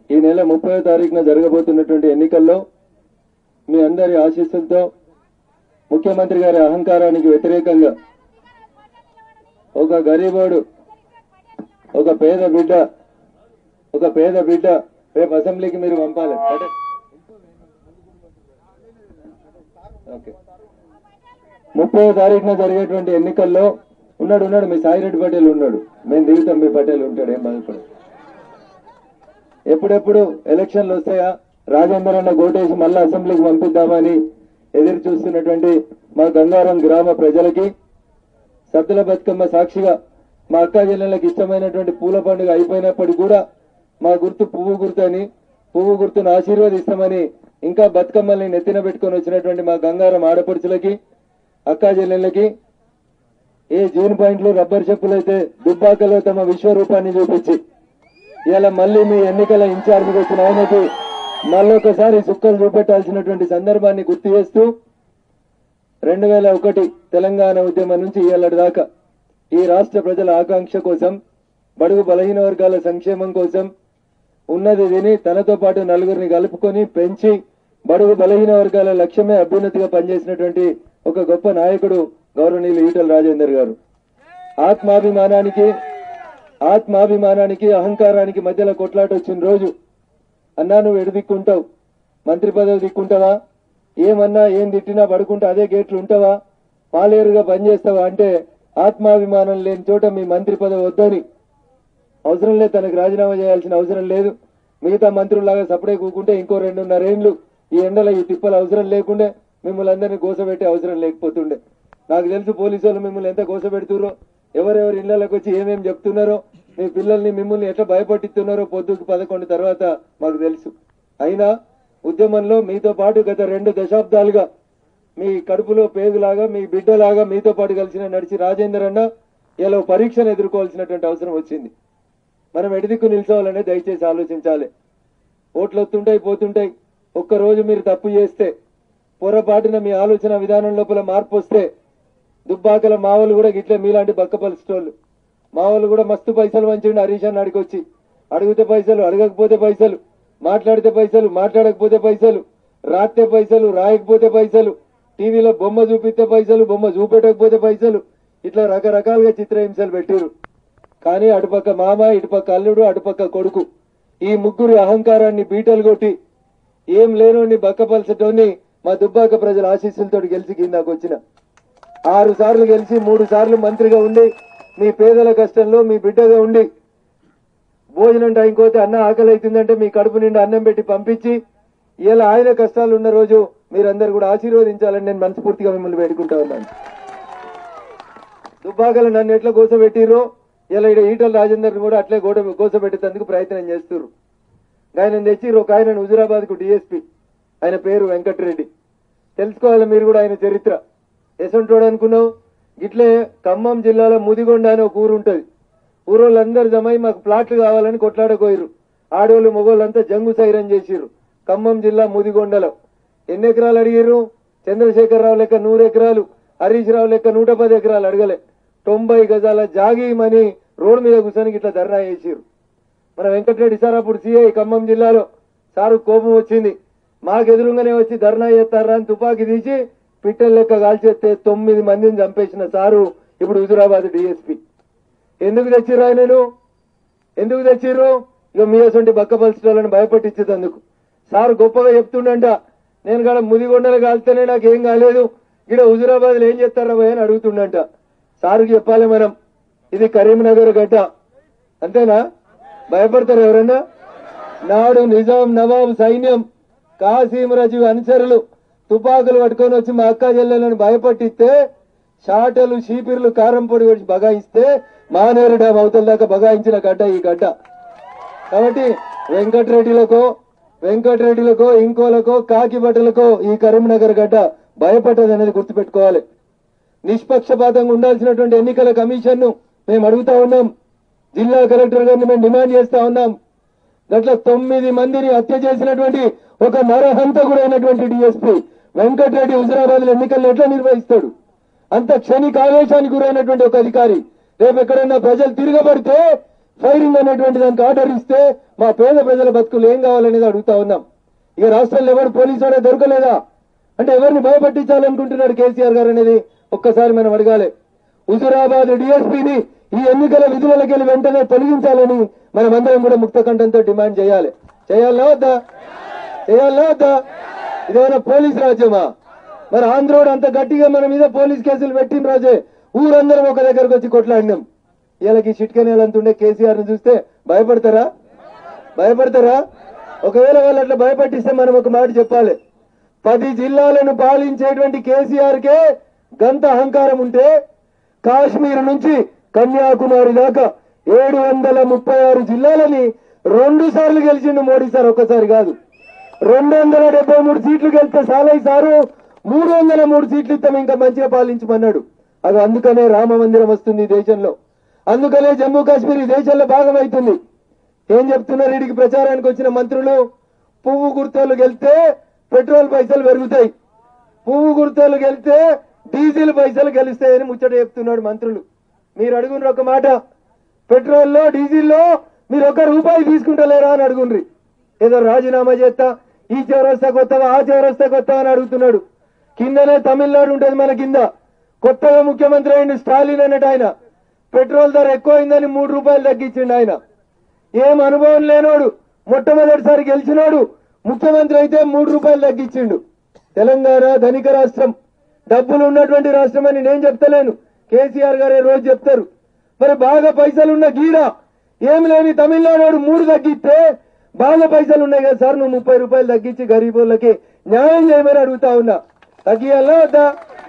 ఈ నెల 30వ తారీఖున జరగబోతున్నటువంటి ఎన్నికల్లో మీ అందరి ఆశీస్సులతో ముఖ్యమంత్రి గారి అహంకారానికి వ్యతిరేకంగా ఒక గరీబోడు ఒక పేద బిడ్డ రేపు అసెంబ్లీకి మీరు పంపాలి. ఓకే 30వ తారీఖున జరిగేటువంటి ఎన్నికల్లో ఉన్నాడు మీ సాయిరెడ్డి పటేల్ ఉన్నాడు, మేము దిగుతాం, మీ పటేల్ ఉంటాడు, ఏం బాధపడు. ఎప్పుడెప్పుడు ఎలక్షన్లు వస్తాయా రాజేందర్ అన్న కోటేసి మళ్ళా అసెంబ్లీకి పంపిద్దామని ఎదురు చూస్తున్నటువంటి మా గంగారం గ్రామ ప్రజలకి సద్దుల బతుకమ్మ సాక్షిగా మా అక్కా చెల్లెళ్ళకి ఇష్టమైనటువంటి పూల పండుగ అయిపోయినప్పటికీ కూడా మా గుర్తు పువ్వు గుర్తు అని, పువ్వు గుర్తును ఆశీర్వదిస్తామని ఇంకా బతుకమ్మల్ని నెత్తిన పెట్టుకొని వచ్చినటువంటి మా గంగారం ఆడపడుచులకి అక్కా చెల్లెళ్ళకి ఏ జీన్ పాయింట్లు రబ్బర్ చెప్పులైతే దుబ్బాకలో తమ విశ్వరూపాన్ని చూపించి ఇలా మళ్లీ మీ ఎన్నికల ఇన్ఛార్జికి వచ్చిన ఆయనకు మళ్ళొకసారి సుక్కలు చూపెట్టాల్సినటువంటి సందర్భాన్ని గుర్తు చేస్తూ 2001 తెలంగాణ ఉద్యమం నుంచి ఇవాళ దాకా ఈ రాష్ట్ర ప్రజల ఆకాంక్ష కోసం, బడుగు బలహీన వర్గాల సంక్షేమం కోసం ఉన్నది తిని తనతో పాటు నలుగురిని కలుపుకొని పెంచి బడుగు బలహీన వర్గాల లక్ష్యమే అభ్యున్నతిగా పనిచేసినటువంటి ఒక గొప్ప నాయకుడు గౌరవనీయులు ఈటల రాజేందర్ గారు. ఆత్మాభిమానానికి అహంకారానికి మధ్యలో కొట్లాట వచ్చిన రోజు అన్నా నువ్వు ఎడు దిక్కుంటావు, మంత్రి పదవి దిక్కుంటావా, ఏమన్నా ఏం తిట్టినా పడుకుంటా అదే గేట్లు ఉంటావా, పాలేరుగా పనిచేస్తావా అంటే ఆత్మాభిమానం లేని చోట మీ మంత్రి పదవి వద్దని అవసరం లేదు, తనకు రాజీనామా చేయాల్సిన అవసరం లేదు, మిగతా మంత్రుల్లాగా సపడే కూకుంటే ఇంకో 2.5 ఏళ్లు ఈ ఎండలో ఈ తిప్పలు అవసరం లేకుండే, మిమ్మల్ని అందరినీ గోసపెట్టే అవసరం లేకపోతుండే. నాకు తెలుసు పోలీసు వాళ్ళు మిమ్మల్ని ఎంత గోసపెడుతుర్రో, ఎవరెవరి ఇళ్లలోకి వచ్చి ఏమేమి చెప్తున్నారో, మీ పిల్లల్ని మిమ్మల్ని ఎట్లా భయపట్టిస్తున్నారో పొద్దుకు 11 తర్వాత మాకు తెలుసు. అయినా ఉద్యమంలో మీతో పాటు గత 2 దశాబ్దాలుగా మీ కడుపులో పేగులాగా మీ బిడ్డలాగా మీతో పాటు కలిసిన నడిచి రాజేందర్ అన్న ఇలా పరీక్షను ఎదుర్కోవాల్సినటువంటి అవసరం వచ్చింది. మనం ఎడిదిక్కు నిల్చోవాలనే దయచేసి ఆలోచించాలి. ఓట్లు వస్తుంటాయి పోతుంటాయి. ఒక్కరోజు మీరు తప్పు చేస్తే, పొరపాటున మీ ఆలోచన విధానం లోపల మార్పు వస్తే, దుబ్బాకల మావోలు కూడా గిట్లే మీలాంటి బక్కపలిస్టోళ్ళు మావోలు కూడా మస్తు పైసలు మంచిండు హరీష్ అన్న అడిగొచ్చి, అడిగితే పైసలు, అడగకపోతే పైసలు, మాట్లాడితే పైసలు, మాట్లాడకపోతే పైసలు, రాస్తే పైసలు, రాయకపోతే పైసలు, టీవీలో బొమ్మ చూపిస్తే పైసలు, బొమ్మ చూపెట్టకపోతే పైసలు, ఇట్లా రకరకాలుగా చిత్రహింసలు పెట్టారు. కానీ అటుపక్క మామ, ఇటుపక్క అల్లుడు, అటుపక్క కొడుకు, ఈ ముగ్గురు అహంకారాన్ని బీటలు కొట్టి ఏం లేనోని బక్కపలసటోని మా దుబ్బాక ప్రజల ఆశీస్సులతో గెలిచి కిందాకు వచ్చిన 6 సార్లు గెలిచి 3 సార్లు మంత్రిగా ఉండి మీ పేదల కష్టంలో మీ బిడ్డగా ఉండి భోజనం టైం కోతే అన్న ఆకలి అవుతుందంటే మీ కడుపు నిండా అన్నం పెట్టి పంపించి ఇలా ఆయన కష్టాలు ఉన్న రోజు మీరందరూ కూడా ఆశీర్వదించాలని నేను మనస్ఫూర్తిగా మిమ్మల్ని వేడుకుంటా ఉన్నాను. దుబ్బాకలు నన్ను ఎట్లా గోసపెట్టిరో ఇలా ఈటల రాజేందర్ కూడా అట్లే గోసపెట్టేందుకు ప్రయత్నం చేస్తున్నారు. ఆయన తెచ్చిర్రు ఒక ఆయన హుజురాబాద్ కు డిఎస్పీ, ఆయన పేరు వెంకటరెడ్డి. తెలుసుకోవాలి మీరు కూడా ఆయన చరిత్ర. ఎసంటోడు అనుకున్నావు, గిట్లే ఖమ్మం జిల్లాలో ముదిగొండ అని ఒక ఊరు ఉంటుంది. ఊరోళ్ళందరూ జమై మాకు ప్లాట్లు కావాలని కొట్లాడకోయిరు. ఆడోళ్ళు మొగోళ్ళంతా జంగు సైరం చేసిర్రు. ఖమ్మం జిల్లా ముదిగొండలో ఎన్ని ఎకరాలు అడిగిర్రు? చంద్రశేఖరరావు లెక్క 100 ఎకరాలు, హరీష్ రావు లెక్క 110 ఎకరాలు అడగలే. 90 గజాల జాగీమని రోడ్డు మీద కూర్చొని ఇట్లా ధర్నా చేసిర్రు. మన వెంకటరెడ్డి సార్ అప్పుడు సిఐ ఖమ్మం జిల్లాలో, సారు కోపం వచ్చింది, మాకెదురుగానే వచ్చి ధర్నా చేస్తారా అని తుపాకీ తీసి పిట్టల లెక్క కాల్చేస్తే 9 మందిని చంపేసిన సారు ఇప్పుడు హుజురాబాద్ డిఎస్పీ. ఎందుకు తెచ్చిర్రు ఆయనను? ఎందుకు తెచ్చిర్రు? ఇక మీ అసంటి బక్కపలిసిటోళ్ళని భయపట్టించేందుకు. సారు గొప్పగా చెప్తుండంట, నేను కూడా ముదిగొండలు కాల్తేనే నాకేం కాలేదు, ఇక్కడ హుజురాబాద్ లో ఏం చేస్తారా భయ అని అడుగుతుండంట. సారుకి చెప్పాలి మనం, ఇది కరీంనగర్ గడ్డ, అంతేనా? భయపడతారు ఎవరన్నా? నాడు నిజాం నవాబ్ సైన్యం కాసీం రజీ అనుచరులు తుపాకులు పట్టుకొని వచ్చి మా అక్కా చెల్లెలను భయపట్టిస్తే, షాటలు షీపిర్లు కారం పొడి వచ్చి బగాయిస్తే మానేరు డ్యామ్ అవతల దాకా బగాయించిన గడ్డ ఈ గడ్డ. కాబట్టి వెంకటరెడ్డిలకో ఇంకోలకో కాకి బట్టలకో ఈ కరీంనగర్ గడ్డ భయపడ్డది అనేది గుర్తుపెట్టుకోవాలి. నిష్పక్షపాతంగా ఉండాల్సినటువంటి ఎన్నికల కమిషన్ ను మేము అడుగుతా ఉన్నాం. జిల్లా కలెక్టర్ గారిని మేము డిమాండ్ చేస్తా ఉన్నాం. గట్ల 9 మందిని హత్య చేసినటువంటి ఒక నరహంతకుడైనటువంటి డిఎస్పీ వెంకటరెడ్డి హుజురాబాద్ లో ఎన్నికలను ఎట్లా నిర్వహిస్తాడు? అంత క్షణిక ఆవేశానికి గురైనటువంటి ఒక అధికారి రేపు ఎక్కడైనా ప్రజలు తిరగబడితే ఫైరింగ్ అనేటువంటి దానికి ఆర్డర్ ఇస్తే మా పేద ప్రజల బతుకులు ఏం కావాలనేది అడుగుతా ఉన్నాం. ఇక రాష్ట్రంలో ఎవరు పోలీసు వాడే దొరకలేదా అంటే ఎవరిని భయపట్టించాలనుకుంటున్నాడు కేసీఆర్ గారు అనేది ఒక్కసారి మనం అడగాలి. హుజురాబాద్ డిఎస్పీని ఈ ఎన్నికల విధులకెళ్ళి వెంటనే తొలగించాలని మనమందరం కూడా ముక్త కంఠంతో డిమాండ్ చేయాలి. చేయాలా వద్దా? చేయాలా వద్దా? ఇదేమైనా పోలీస్ రాజ్యమా? మరి ఆంధ్రోడు అంత గట్టిగా మన మీద పోలీస్ కేసులు పెట్టిన రోజే ఊరందరం ఒక దగ్గరకు వచ్చి కొట్లాడినాం. వీళ్ళకి చిట్కనేలంతుండే కేసీఆర్ ని చూస్తే భయపడతారా? భయపడతారా? ఒకవేళ వాళ్ళు అట్లా భయపట్టిస్తే మనం ఒక మాట చెప్పాలి. 10 జిల్లాలను పాలించేటువంటి కేసీఆర్ కే గంత అహంకారం ఉంటే కాశ్మీర్ నుంచి కన్యాకుమారి దాకా 736 జిల్లాలని 2 సార్లు గెలిచిండు మోడీ సార్, ఒక్కసారి కాదు. 273 సీట్లు గెలిస్తే సాలయ్య సారు 303 సీట్లు ఇస్తాం ఇంకా మంచిగా పాలించమన్నాడు. అది అందుకనే రామ మందిరం వస్తుంది ఈ దేశంలో, అందుకనే జమ్మూ కాశ్మీర్ ఈ దేశంలో భాగం అవుతుంది. ఏం చెప్తున్నారు వీడికి ప్రచారానికి వచ్చిన మంత్రులు? పువ్వు గుర్తోలు గెలిస్తే పెట్రోల్ పైసలు పెరుగుతాయి, పువ్వు గుర్తోలు గెలిస్తే డీజిల్ పైసలు గెలుస్తాయని ముచ్చట చెప్తున్నాడు మంత్రులు. మీరు అడుగుండ్రు ఒక మాట, పెట్రోల్లో డీజిల్లో మీరు ₹1 తీసుకుంటలేరా అని అడుగుండ్రి. ఏదో రాజీనామా చేస్తా, ఈ చివరస్తా కొత్తవా ఆ చివరస్తా కొత్తవా అని అడుగుతున్నాడు. కిందనే తమిళనాడు ఉంటుంది, మన కింద కొత్తగా ముఖ్యమంత్రి అయింది స్టాలిన్ అన్నట్టు. ఆయన పెట్రోల్ ధర ఎక్కువైందని ₹3 తగ్గించిండు. ఆయన ఏం అనుభవం లేనోడు, మొట్టమొదటిసారి గెలిచినోడు ముఖ్యమంత్రి అయితే ₹3 తగ్గించిండు. తెలంగాణ ధనిక రాష్ట్రం, డబ్బులు ఉన్నటువంటి రాష్ట్రం అని నేను చెప్తలేను, కేసీఆర్ గారే రోజు చెప్తారు. మరి బాగా పైసలున్న గీడ ఏమి లేని తమిళనాడు 3 తగ్గిస్తే బాగా పైసలు ఉన్నాయి కదా సార్, నువ్వు ₹30 తగ్గించి గరీబులకి న్యాయం చేయమని అడుగుతా ఉన్నా. తగ్గియాలా వద్దా?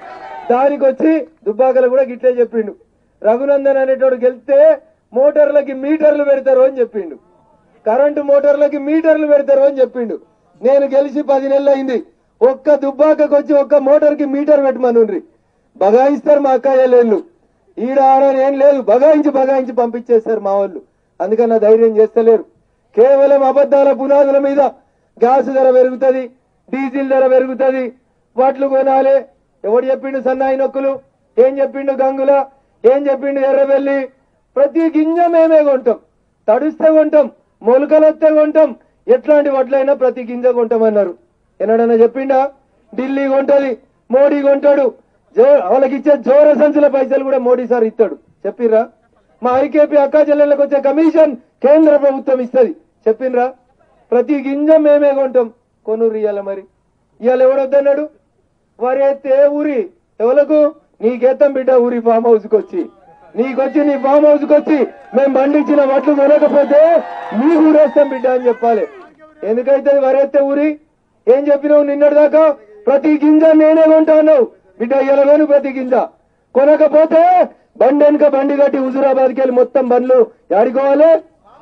దానికి వచ్చి దుబ్బాకలు కూడా గిట్లే చెప్పిండు. రఘునందన్ అనేటోడు గెలిస్తే మోటార్లకి మీటర్లు పెడతారు అని చెప్పిండు, కరెంటు మోటార్లకి మీటర్లు పెడతారు అని చెప్పిండు. నేను గెలిచి 10 నెలలు అయింది, ఒక్క దుబ్బాకకు వచ్చి ఒక్క మోటార్కి మీటర్ పెట్టమనుండ్రి. బగాయిస్తారు మా అక్కయ్యలేళ్ళు, ఈడ ఆడని ఏం లేదు, బగాయించి పంపించేస్తారు మా వాళ్ళు. అందుకని ధైర్యం చేస్తలేరు. కేవలం అబద్దాల పునాదుల మీద గ్యాస్ ధర పెరుగుతుంది, డీజిల్ ధర పెరుగుతుంది, వడ్లు కొనాలి. ఎవడు చెప్పిండు సన్నాయి నొక్కులు? ఏం చెప్పిండు గంగుల? ఏం చెప్పిండు ఎర్రబెల్లి? ప్రతి గింజ మేమే కొంటాం, తడుస్తే కొంటాం, మొలకలొస్తే కొంటాం, ఎట్లాంటి వడ్లైనా ప్రతి గింజ కొంటామన్నారు. ఎన్నడన్నా చెప్పిండా? ఢిల్లీ కొంటది, మోడీ కొంటాడు, వాళ్ళకి ఇచ్చే జోర సంచుల పైసలు కూడా మోడీ సార్ ఇస్తాడు. చెప్పిర్రా? మా ఐకేపీ అక్కా చెల్లెళ్ళకి వచ్చే కమిషన్ కేంద్ర ప్రభుత్వం ఇస్తుంది. చెప్పినరా? ప్రతి గింజ మేమే కొంటాం, కొనురు ఇయ్యాల. మరి ఇవాళ ఎవడొద్దన్నాడు? వరి ఎత్తే ఊరి ఎవలకు? నీకెత్తాం బిడ్డ ఊరి ఫామ్ హౌస్ కి వచ్చి, నీకొచ్చి నీ ఫామ్ హౌస్ కి వచ్చి మేము పండించిన వడ్లు కొనకపోతే నీ ఊరేస్తాం బిడ్డ అని చెప్పాలి. ఎందుకైతే వరి ఎత్తే ఊరి? ఏం చెప్పినావు నిన్నటి దాకా? ప్రతి గింజ నేనే కొంటా అన్నావు బిడ్డ, ఇయ్యాలను ప్రతి గింజ కొనకపోతే బండి వెనుక బండి కట్టి హుజురాబాద్కి వెళ్ళి మొత్తం బండ్లు యాడుకోవాలి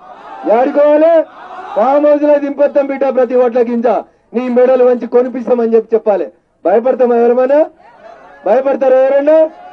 ఫామ్ హౌస్ లో దింపొద్దాం బిడ్డ ప్రతి వడ్ల గింజ, నీ మెడలు వంచి కొనిపిస్తామని చెప్పాలి. భయపడతామా ఎవరమైనా? భయపడతారా ఎవరన్నా?